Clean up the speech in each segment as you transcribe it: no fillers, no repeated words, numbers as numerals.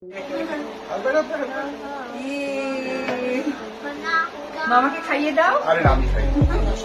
মামাকে খাইয়ে দাও। আরে না, আমি খাই।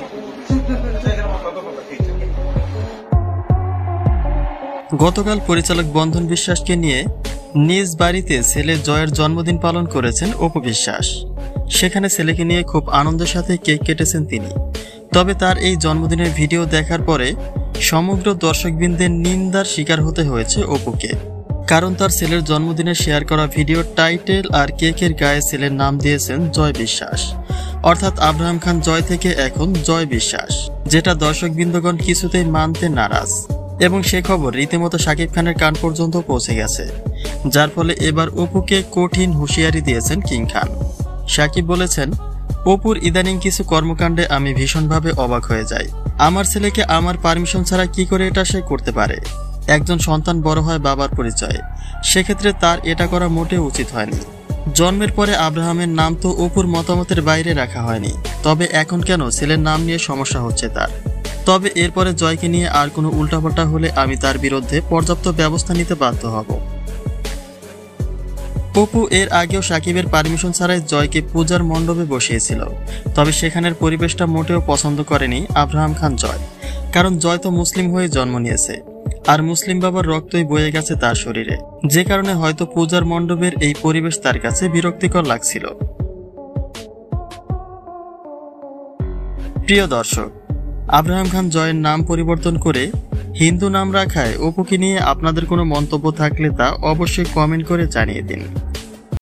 গতকাল পরিচালক বন্ধন বিশ্বাসকে নিয়ে নিজ বাড়িতে ছেলে জয়ের জন্মদিন পালন করেছেন অপু বিশ্বাস। সেখানে ছেলেকে নিয়ে খুব আনন্দের সাথে কেক কেটেছেন তিনি। তবে তার এই জন্মদিনের ভিডিও দেখার পরে সমগ্র দর্শকবৃন্দের নিন্দার শিকার হতে হয়েছে অপুকে। কারণ তার ছেলের জন্মদিনে শেয়ার করা ভিডিওর টাইটেল আর কেকের গায়ে ছেলের নাম দিয়েছেন জয় বিশ্বাস, অর্থাৎ আব্রাহাম খান জয় থেকে এখন জয় বিশ্বাস, যেটা দর্শকবৃন্দগণ কিছুতেই মানতে নারাজ। এবং সে খবর রীতিমতো শাকিব খানের কান পর্যন্ত পৌঁছে গেছে, যার ফলে এবার অপুকে কঠিন হুঁশিয়ারি দিয়েছেন কিং খান। শাকিব বলেছেন, অপুর ইদানিং কিছু কর্মকাণ্ডে আমি ভীষণভাবে অবাক হয়ে যাই। আমার ছেলেকে আমার পারমিশন ছাড়া কি করে এটা সে করতে পারে? একজন সন্তান বড় হয় বাবার পরিচয়ে, সেক্ষেত্রে তার এটা করা মোটেও উচিত হয়নি। জন্মের পরে আব্রাহামের নাম তো অপুর মতামতের বাইরে রাখা হয়নি, তবে এখন কেন ছেলের নাম নিয়ে সমস্যা হচ্ছে তার? তবে এরপরে জয়কে নিয়ে আর কোনো উল্টাপাল্টা হলে আমি তার বিরুদ্ধে পর্যাপ্ত ব্যবস্থা নিতে বাধ্য হব। অপু এর আগেও শাকিবের পারমিশন ছাড়াই জয়কে পূজার মণ্ডপে বসিয়েছিল, তবে সেখানের পরিবেশটা মোটেও পছন্দ করেনি আব্রাহাম খান জয়। কারণ জয় তো মুসলিম হয়ে জন্ম নিয়েছে, আর মুসলিম বাবার রক্তই বয়ে গেছে তার শরীরে, যে কারণে হয়তো পূজার মণ্ডপের এই পরিবেশ তার কাছে বিরক্তিকর লাগছিল। প্রিয় দর্শক, আব্রাহাম খান জয়ের নাম পরিবর্তন করে হিন্দু নাম রাখায় অপুকে নিয়ে আপনাদের কোনো মন্তব্য থাকলে তা অবশ্যই কমেন্ট করে জানিয়ে দিন।